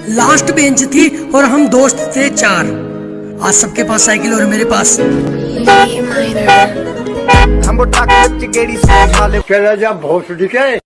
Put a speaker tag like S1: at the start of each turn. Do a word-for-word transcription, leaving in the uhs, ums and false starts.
S1: Last bench थी और हम दोस्त थे चार। आज सबके पास साइकिल और मेरे पास
S2: हम